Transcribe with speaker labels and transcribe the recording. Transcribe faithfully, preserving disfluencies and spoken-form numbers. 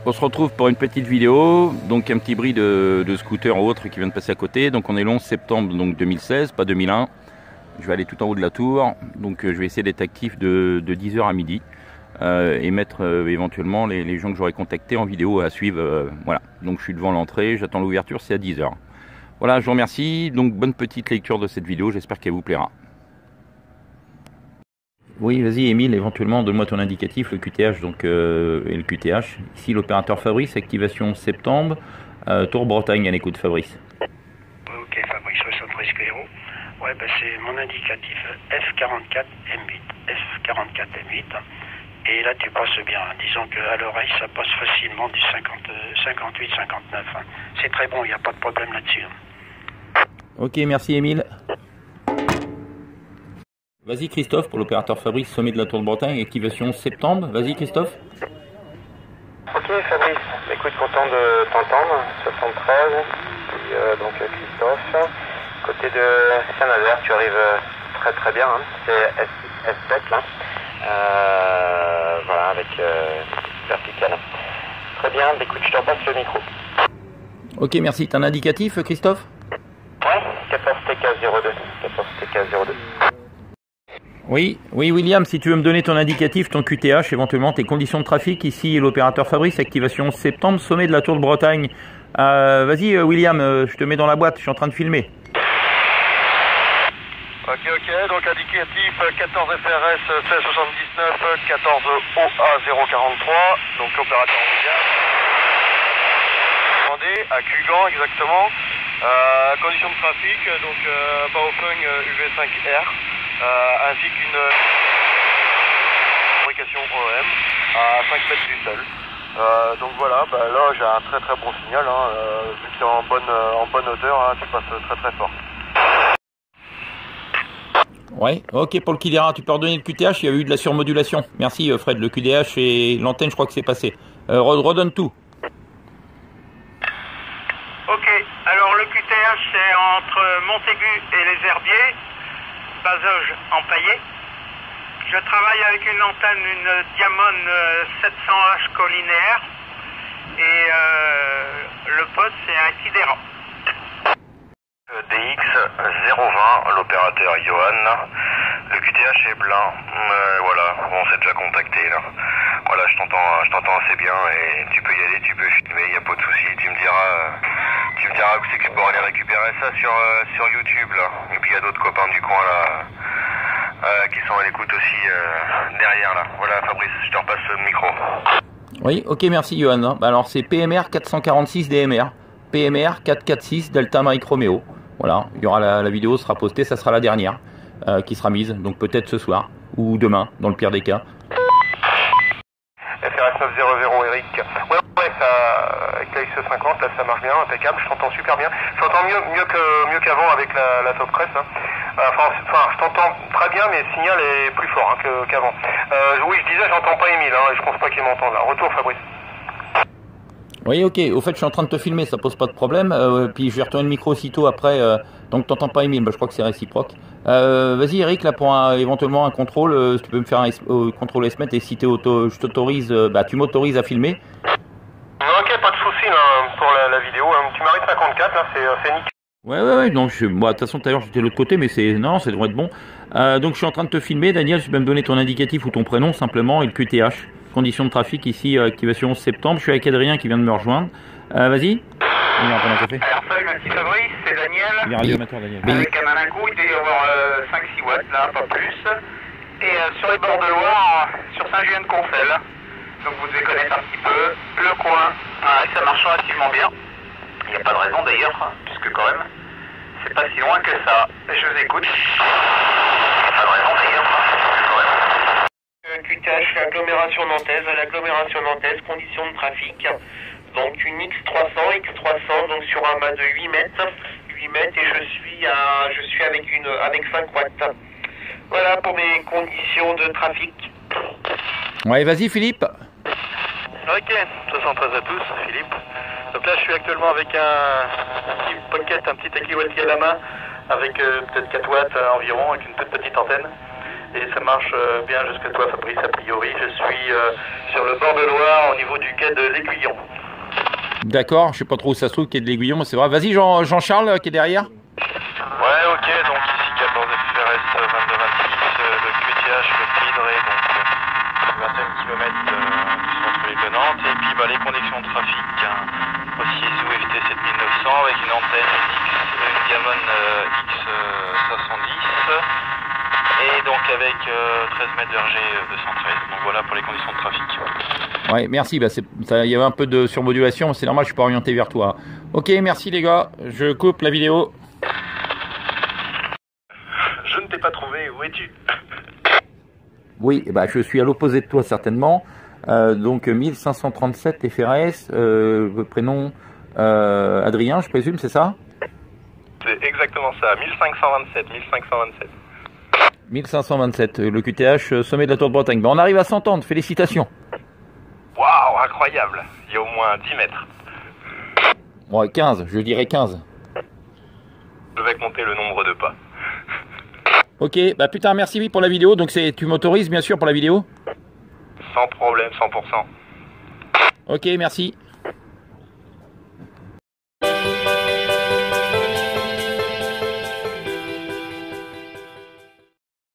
Speaker 1: On se retrouve pour une petite vidéo, donc un petit bris de, de scooter ou autre qui vient de passer à côté. Donc on est le onze septembre donc deux mille seize, pas deux mille un. Je vais aller tout en haut de la tour, donc euh, je vais essayer d'être actif de, de dix heures à midi euh, et mettre euh, éventuellement les, les gens que j'aurais contactés en vidéo à suivre. Euh, voilà, donc je suis devant l'entrée, j'attends l'ouverture, c'est à dix heures. Voilà, je vous remercie, donc bonne petite lecture de cette vidéo, j'espère qu'elle vous plaira. Oui, vas-y Émile, éventuellement donne-moi ton indicatif, le Q T H donc, euh, et le Q T H. Ici l'opérateur Fabrice, activation septembre, euh, Tour Bretagne à l'écoute Fabrice.
Speaker 2: Ok Fabrice, soixante-treize Cléro. Ouais, ben c'est mon indicatif F quarante-quatre M huit. F quarante-quatre M huit. Et là tu passes bien, disons qu'à l'oreille ça passe facilement du cinquante, cinquante-huit cinquante-neuf. C'est très bon, il n'y a pas de problème là-dessus.
Speaker 1: Ok, merci Émile. Vas-y Christophe, pour l'opérateur Fabrice, sommet de la Tour de Bretagne, activation septembre. Vas-y Christophe.
Speaker 3: Ok Fabrice, écoute, content de t'entendre, soixante-treize, puis euh, donc Christophe, côté de Saint-Nazaire, tu arrives très très bien, hein. C'est S six, S sept là, euh, voilà, avec euh, vertical. Très bien, écoute, je te repasse le micro.
Speaker 1: Ok, merci, t'as un indicatif Christophe?
Speaker 3: Ouais, quatorze T K zéro deux, quatorze T K zéro deux.
Speaker 1: Oui, oui William, si tu veux me donner ton indicatif, ton Q T H, éventuellement tes conditions de trafic, ici l'opérateur Fabrice, activation septembre, sommet de la Tour de Bretagne. Euh, Vas-y William, euh, je te mets dans la boîte, je suis en train de filmer.
Speaker 4: Ok, ok, donc indicatif quatorze F R S seize soixante-dix-neuf, quatorze O A zéro quarante-trois, donc opérateur mondial. Demandé à Cugan exactement. Euh, conditions de trafic, donc euh, Baofeng U V cinq R. Euh, ainsi qu'une fabrication O M à cinq mètres du sol. Euh, donc voilà, bah là j'ai un très très bon signal, hein, euh, vu que c'est en bonne, euh, en bonne hauteur, hein, tu passes très très fort.
Speaker 1: Ouais, ok, pour le Q D R A, tu peux redonner le Q T H, il y a eu de la surmodulation. Merci Fred, le Q D H et l'antenne, je crois que c'est passé. Euh, redonne tout.
Speaker 2: Ok, alors le Q T H c'est entre Montaigu et les Herbiers. Bazoge empaillé. Je travaille avec une antenne, une Diamond sept cents H collinéaire et euh, le poste c'est un Kidera.
Speaker 4: D X zéro vingt, l'opérateur Johan. Le Q T H est blanc. Euh, voilà, on s'est déjà contacté là. Voilà, je t'entends, je t'entends assez bien et tu peux y aller, tu peux filmer, il n'y a pas de souci. Tu me diras, euh, tu me diras où c'est que je pourrais aller récupérer ça sur euh, sur YouTube là. Et puis il y a d'autres copains du coin là euh, qui sont à l'écoute aussi euh, derrière là. Voilà Fabrice, je te repasse le micro.
Speaker 1: Oui, ok, merci Johan. Alors c'est P M R quatre cent quarante-six D M R. P M R quatre cent quarante-six Delta Mike Romeo. Voilà, il y aura la, la vidéo sera postée, ça sera la dernière euh, qui sera mise, donc peut-être ce soir ou demain, dans le pire des cas.
Speaker 3: F R S neuf cent Eric. Ouais, ouais, ça, avec la X cinquante, là ça marche bien, impeccable, je t'entends super bien. Je t'entends mieux, mieux que mieux qu'avant avec la, la Top Press. Hein. Enfin, enfin, je t'entends très bien, mais le signal est plus fort hein, que, qu'avant. Euh, oui, je disais, j'entends pas Émile, hein, et je pense pas qu'il m'entende là. Retour Fabrice.
Speaker 1: Oui, ok. Au fait, je suis en train de te filmer, ça pose pas de problème. Euh, puis je vais retourner le micro aussitôt après. Euh, donc, t'entends pas Émile, bah, je crois que c'est réciproque. Euh, Vas-y, Eric, là, pour un, éventuellement un contrôle, euh, si tu peux me faire un euh, contrôle S M E T et si auto, je t'autorise, euh, bah, tu m'autorises à filmer.
Speaker 3: Ok, pas de souci là, pour la, la vidéo. Hein. Tu m'arrêtes cinquante-quatre, là, c'est, c'est nickel.
Speaker 1: Ouais, ouais, ouais. Donc, je, moi, de toute façon, tout à l'heure, j'étais de l'autre côté, mais c'est non, ça devrait être bon. Euh, donc, je suis en train de te filmer. Daniel, tu peux me donner ton indicatif ou ton prénom simplement et le Q T H. Conditions de trafic ici, euh, activation onze septembre. Je suis avec Adrien qui vient de me rejoindre. Euh, Vas-y. On va prendre un café.
Speaker 2: Alors salut merci Fabrice, c'est Daniel.
Speaker 1: Il est radioamateur, Daniel.
Speaker 2: Avec un Malinco, il doit y avoir euh, cinq six watts là, pas plus. Et euh, sur les bords de Loire, sur Saint-Julien-de-Concel. Donc vous devez connaître un petit peu le coin. Ah, ça marche relativement bien. Il n'y a pas de raison d'ailleurs, puisque quand même, c'est pas si loin que ça. Je vous écoute. Il n'y a pas de raison d'ailleurs, quand même. Q T H, l'agglomération nantaise, l'agglomération nantaise, conditions de trafic. Donc une X trois cents, X trois cents, donc sur un mât de huit mètres, huit mètres et je suis à, je suis avec une, avec cinq watts. Voilà pour mes conditions de trafic.
Speaker 1: Ouais, vas-y Philippe.
Speaker 4: Ok, soixante-treize à tous, Philippe. Donc là je suis actuellement avec un, un petit pocket, un petit Akiwati à la main, avec euh, peut-être quatre watts euh, environ, avec une toute petite antenne.
Speaker 2: et ça marche euh, bien jusqu'à toi, Fabrice, a priori. Je suis euh, sur le bord de Loire, au niveau du quai de l'Aiguillon.
Speaker 1: D'accord, je sais pas trop où ça se trouve, quai de l'Aiguillon, mais c'est vrai. Vas-y, Jean, Jean-Charles, qui est derrière.
Speaker 4: Ouais, ok, donc ici quatorze F R S vingt-deux vingt-six, euh, le Q T H, le Cidre, donc euh, vingt et un kilomètres euh, du centre-ville de Nantes, et puis bah, les conditions de trafic, hein, aussi Swift T sept mille neuf cents avec une antenne X, une Gammon euh, X cinq cent dix, et donc avec euh, treize mètres R G deux cent treize, donc voilà pour les conditions de trafic.
Speaker 1: Ouais, merci, bah, il y avait un peu de surmodulation, c'est normal, je suis pas orienté vers toi. Ok, merci les gars, je coupe la vidéo.
Speaker 4: Je ne t'ai pas trouvé, où es-tu?
Speaker 1: Oui, bah, je suis à l'opposé de toi certainement. Euh, donc mille cinq cent trente-sept F R S, euh, prénom euh, Adrien, je présume, c'est ça?
Speaker 4: C'est exactement ça, mille cinq cent vingt-sept, mille cinq cent vingt-sept.
Speaker 1: mille cinq cent vingt-sept, le Q T H, sommet de la Tour de Bretagne. Bah, on arrive à s'entendre, félicitations.
Speaker 4: Waouh, incroyable, il y a au moins dix mètres.
Speaker 1: Ouais, quinze, je dirais quinze.
Speaker 4: Je vais compter le nombre de pas.
Speaker 1: Ok, bah putain, merci pour la vidéo. Donc c'est, tu m'autorises bien sûr pour la vidéo?
Speaker 4: Sans problème, cent pour cent.
Speaker 1: Ok, merci.